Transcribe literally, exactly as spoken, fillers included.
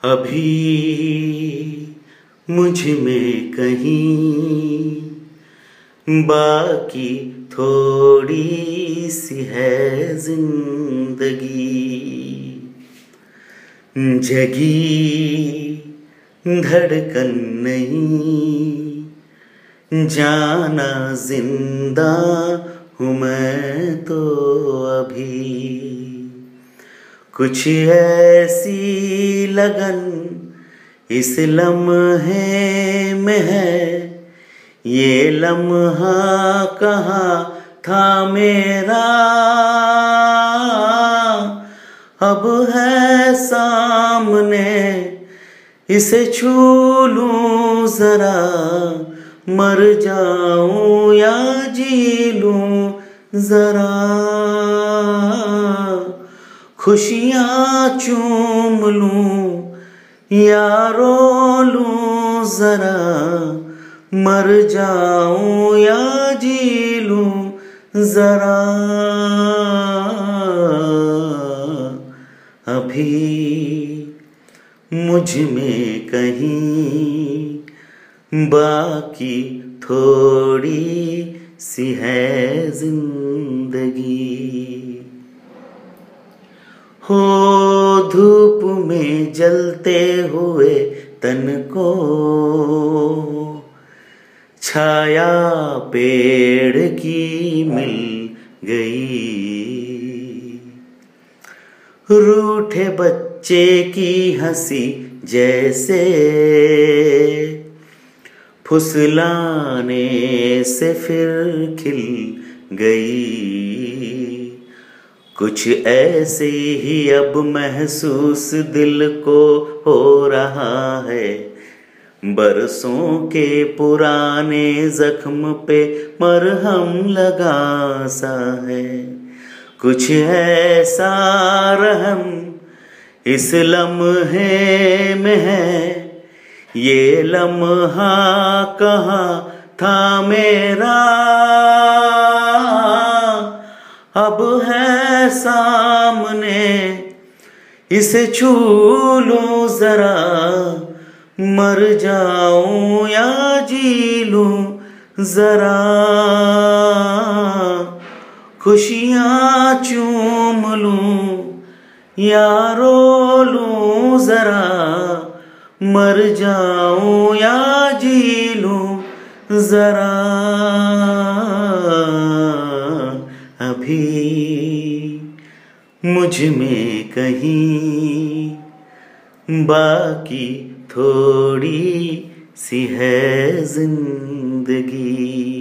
अभी मुझ में कहीं बाकी थोड़ी सी है जिंदगी, जगी धड़कन नहीं, जाना जिंदा हूँ मैं तो अभी। कुछ ऐसी लगन इस लम्हे में है, ये लम्हा कहाँ था मेरा, अब है सामने इसे छू लूं जरा, मर जाऊं या जी लूं जरा। खुशियाँ चूम लूं या रो लूं जरा, मर जाऊं या जी लूं जरा। अभी मुझ में कहीं बाकी थोड़ी सी है जिंदगी। हो धूप में जलते हुए तन को छाया पेड़ की मिल गई, रूठे बच्चे की हंसी जैसे फुसलाने से फिर खिल गई। कुछ ऐसे ही अब महसूस दिल को हो रहा है, बरसों के पुराने जख्म पे मरहम लगा सा है। कुछ ऐसा रहम इस लम्हे में है, ये लम्हा कहाँ था मेरा, अब है सामने इसे छू लूं जरा, मर जाऊं या जी लूं जरा। खुशियाँ चूम लूं या रो लूं जरा, मर जाऊं या जी लूं जरा। अभी मुझ में कहीं बाकी थोड़ी सी है जिंदगी।